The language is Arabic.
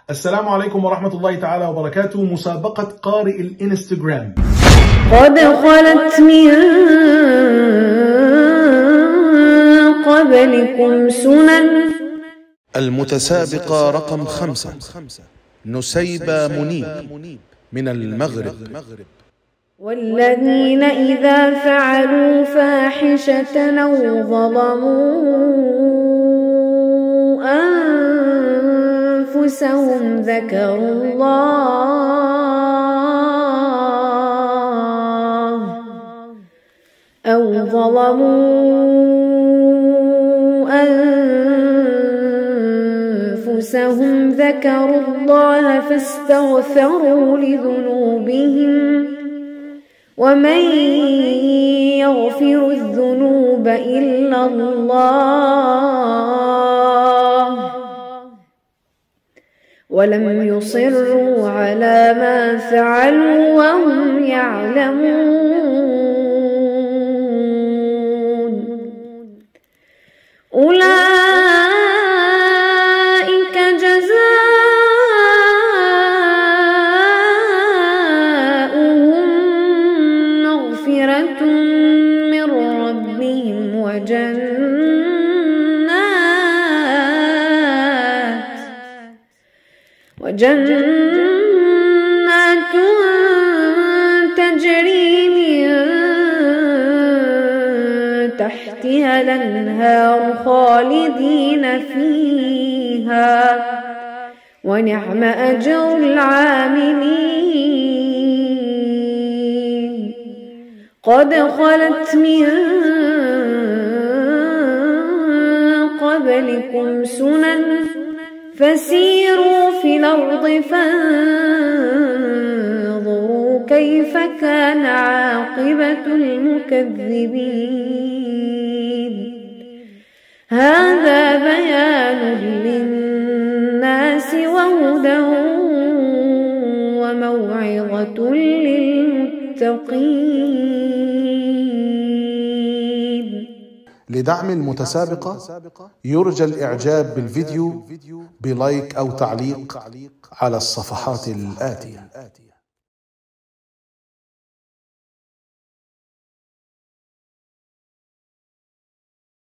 السلام عليكم ورحمة الله تعالى وبركاته. مسابقة قارئ الانستغرام. قد خلت من قبلكم سنن. المتسابقة رقم 5 نسيبة منيب من المغرب. والذين إذا فعلوا فاحشة أو ظلموا أنفسهم ذكروا الله فاستغفروا لذنوبهم ومن يغفر الذنوب إلا الله ولم يصروا على ما فعلوا وهم يعلمون. أولئك جزاؤهم مغفرة من ربهم وجنات تجري من تحتها الأنهار خالدين فيها ونعم أجر العاملين. قد خلت من قبلكم سنن فسيروا في الأرض فانظروا كيف كان عاقبة المكذبين. هذا بيان للناس وهدى وموعظة للمتقين. لدعم المتسابقة يرجى الإعجاب بالفيديو بلايك أو تعليق على الصفحات الآتية.